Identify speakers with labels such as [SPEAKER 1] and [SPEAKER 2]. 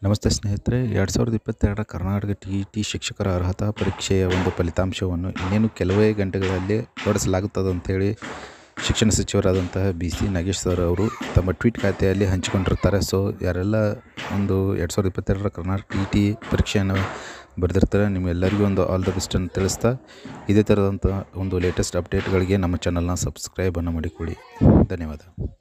[SPEAKER 1] ನಮಸ್ತೆ ಸ್ನೇಹಿತರೆ, 2022 ಕರ್ನಾಟಕ ಟಿ ಶಿಕ್ಷಕರ ಅರ್ಹತಾ ಪರೀಕ್ಷೆಯ ಒಂದು ಫಲಿತಾಂಶವನ್ನು ಇನ್ನೇನು ಕೆಲವೇ ಗಂಟೆಗಳಲ್ಲಿ ಹೊರಡಿಸಲಾಗುತ್ತದೆ ಅಂತೇಳಿ ಶಿಕ್ಷಣ ಸಚಿವರಾದಂತಹ BC ನಾಗೇಶ್ ಸರ್ ಅವರು ತಮ್ಮ ಟ್ವೀಟ್ ಖಾತೆಯಲ್ಲಿ ಹಂಚಿಕೊಂಡಿರ್ತಾರೆ. ಸೊ ಯಾರೆಲ್ಲ ಒಂದು 2022 ಕರ್ನಾಟಕ ಟಿ ಪರೀಕ್ಷೆಯನ್ನು ಬರೆದಿರ್ತಾರೆ, ನಿಮ್ಮೆಲ್ಲರಿಗೂ ಒಂದು ಆಲ್ ದ ಬೆಸ್ಟ್ ಅಂತ ತಿಳಿಸ್ತಾ, ಇದೇ ಥರದಂಥ ಒಂದು ಲೇಟೆಸ್ಟ್ ಅಪ್ಡೇಟ್ಗಳಿಗೆ ನಮ್ಮ ಚಾನಲ್ನ ಸಬ್ಸ್ಕ್ರೈಬನ್ನು ಮಾಡಿಕೊಳ್ಳಿ. ಧನ್ಯವಾದ.